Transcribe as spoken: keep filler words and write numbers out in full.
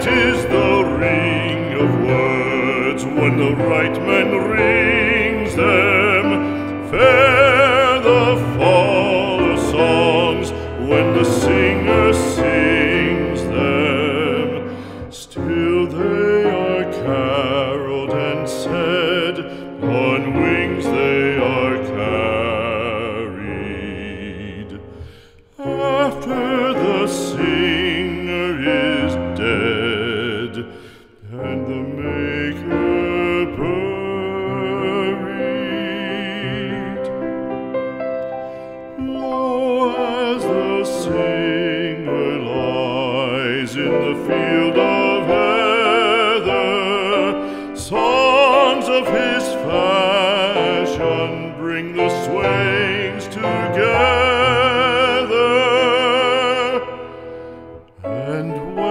Sweet is the ring of words when the right man rings them. Fair the fall of songs when the singer sings them. Still they are caroled and said, on wings they are carried. After the singer is dead and the maker buried, lo, as the singer lies in the field of heather, songs of his fashion bring the swains together. And